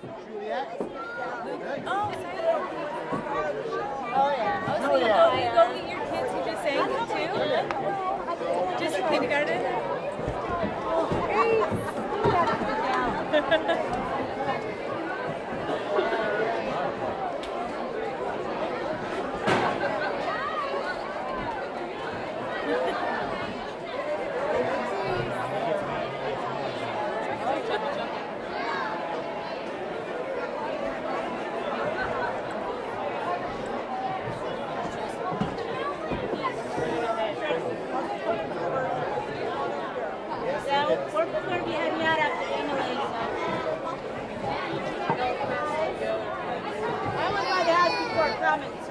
Juliet? Oh, Oh, yeah. oh, so you go meet your kids who just sang it too? Just in kindergarten? We're going to be heading out after anyway, so. I went by the house before coming.